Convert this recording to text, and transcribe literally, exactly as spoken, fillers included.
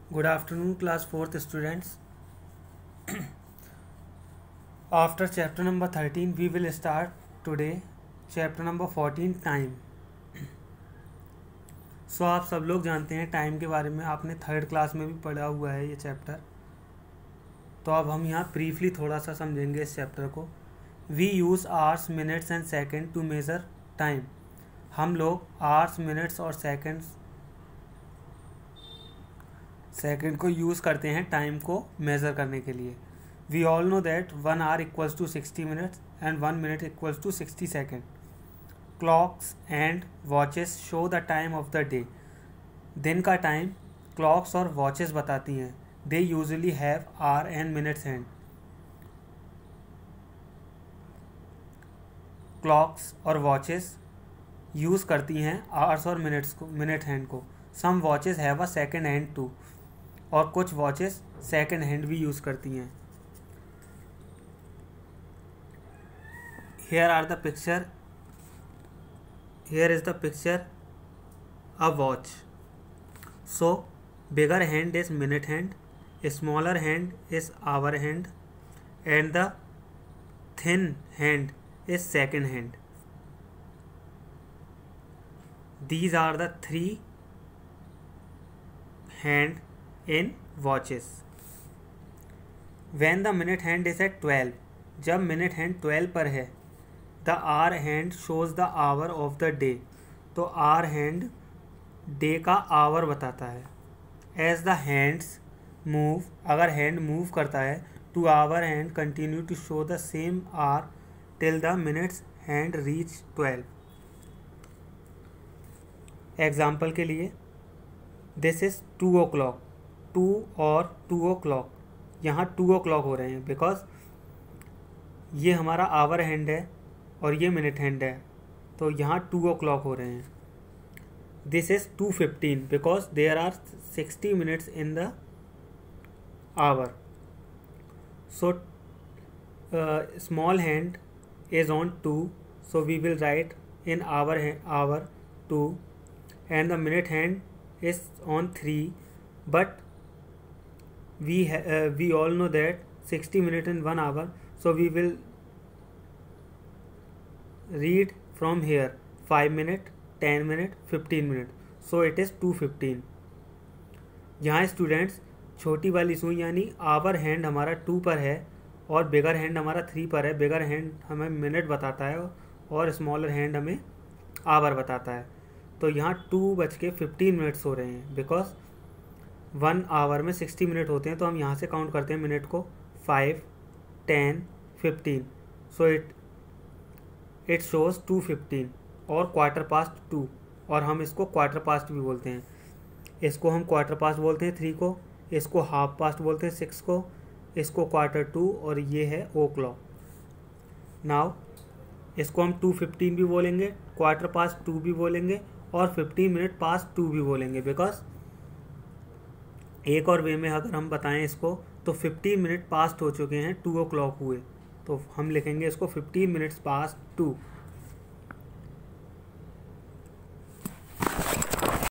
Good afternoon, class fourth students. After chapter number thirteen, we will start today chapter number fourteen, time. So so, आप सब लोग जानते हैं time के बारे में, आपने थर्ड क्लास में भी पढ़ा हुआ है ये चैप्टर. तो अब हम यहाँ ब्रीफली थोड़ा सा समझेंगे इस चैप्टर को. We use hours, minutes and second to measure time. हम लोग आवर्स, मिनट्स और सेकेंड्स सेकेंड को यूज़ करते हैं टाइम को मेज़र करने के लिए. We all know that one hour equals to sixty minutes and one minute equals to sixty second. Clocks and watches show the time of the day. दिन का टाइम क्लॉक्स और वॉचेस बताती हैं. They usually have hour and minutes hand. Clocks और watches use करती हैं hours और मिनट्स को, मिनट हैंड को. Some watches have a second hand too. और कुछ वॉचेस सेकेंड हैंड भी यूज़ करती हैं. Here are the picture here is the picture a watch. So bigger hand is minute hand, smaller hand is hour hand and the thin hand is second hand. These are the three hand in watches. When the minute hand is at twelve, जब minute hand twelve पर है, the hour hand shows the hour of the day. तो hour hand day का hour बताता है. As the hands move, अगर hand move करता है, to hour hand continue to show the same hour till the minutes hand reach twelve. Example के लिए, this is two o'clock. Two और two o'clock, यहाँ two o'clock हो रहे हैं बिकॉज ये हमारा आवर हैंड है और ये मिनट हैंड है, तो यहाँ टू ओ क्लॉक हो रहे हैं. This is two fifteen because there are sixty minutes in the hour. So small hand is on two, so we will write in hour hour two. And the minute hand is on three, but we ha- uh, we all know that sixty minutes in one hour, so we will read from here five minute, ten minute, fifteen minute, so it is two fifteen. यहाँ students छोटी वाली सुई यानी our hand हमारा to पर है और बिगर hand हमारा थ्री पर है. बिगर हैंड हमें मिनट बताता है और स्मॉलर हैंड हमें आवर बताता है. तो यहाँ टू बज के फिफ्टीन मिनट्स हो रहे हैं बिकॉज वन आवर में सिक्सटी मिनट होते हैं. तो हम यहाँ से काउंट करते हैं मिनट को five, ten, fifteen. So it it shows two fifteen और क्वार्टर पास्ट टू. और हम इसको क्वार्टर पास्ट भी बोलते हैं. इसको हम क्वार्टर पास्ट बोलते हैं थ्री को, इसको हाफ पास्ट बोलते हैं सिक्स को, इसको क्वार्टर टू, और ये है ओ क्लॉक. नाउ इसको हम टू फिफ्टीन भी बोलेंगे, क्वार्टर पास्ट टू भी बोलेंगे और फिफ्टीन मिनट पास टू भी बोलेंगे बिकॉज एक और वे में अगर हम बताएं इसको तो फिफ्टीन मिनट पास्ट हो चुके हैं, टू ओ क्लॉक हुए, तो हम लिखेंगे इसको फिफ्टीन मिनट्स पास टू.